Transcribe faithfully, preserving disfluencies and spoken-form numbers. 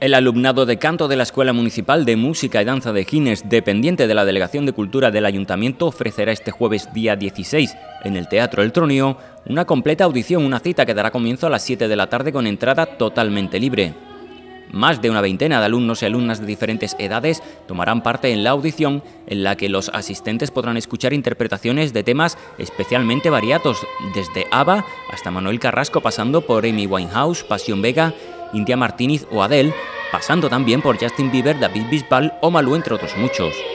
El alumnado de canto de la Escuela Municipal de Música y Danza de Gines, dependiente de la Delegación de Cultura del Ayuntamiento, ofrecerá este jueves día dieciséis en el Teatro El Tronío una completa audición, una cita que dará comienzo a las siete de la tarde con entrada totalmente libre. Más de una veintena de alumnos y alumnas de diferentes edades tomarán parte en la audición, en la que los asistentes podrán escuchar interpretaciones de temas especialmente variados, desde ABBA hasta Manuel Carrasco, pasando por Amy Winehouse, Pasión Vega, India Martínez o Adele, pasando también por Justin Bieber, David Bisbal o Malú, entre otros muchos.